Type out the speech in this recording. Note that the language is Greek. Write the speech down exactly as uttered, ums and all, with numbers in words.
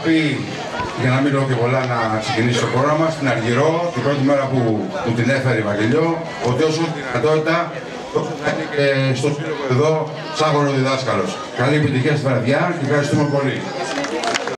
πει, για να μην λέω και πολλά, να ξεκινήσει το πρόγραμμα, στην Αργυρό, την πρώτη μέρα που μου την έφερε η Βαγγελιό, ότι όσο δυνατότητα, τόσο θα είναι και στο σύλλογο εδώ, σαν χωροδιδάσκαλος. Καλή επιτυχία στη βραδιά και ευχαριστούμε πολύ.